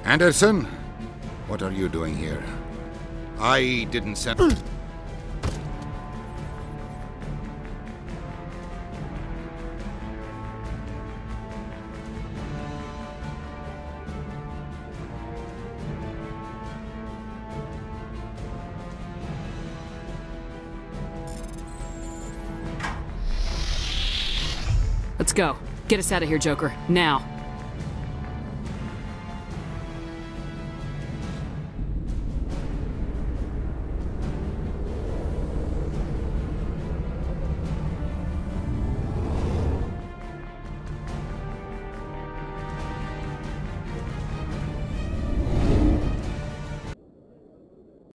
Anderson, what are you doing here? I didn't send... Let's go. Get us out of here, Joker. Now.